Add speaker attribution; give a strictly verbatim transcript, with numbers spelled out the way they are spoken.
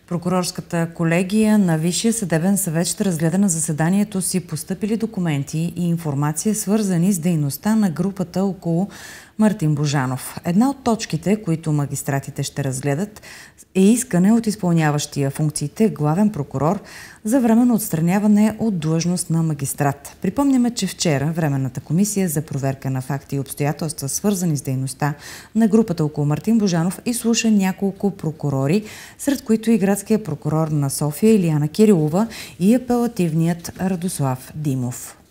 Speaker 1: Прокурорската колегия на Висшия съдебен съвет ще разгледа на заседанието си постъпили документи и информация, свързани с дейността на групата около Мартин Божанов. Една от точките, които магистратите ще разгледат, е искане от изпълняващия функциите главен прокурор за временно отстраняване от длъжност на магистрат. Припомняме, че вчера Временната комисия за проверка на факти и обстоятелства, свързани с дейността на групата около Мартин Божанов, изслуша няколко прокурори, сред които и градския прокурор на София Илияна Кирилова и апелативният Радослав Димов.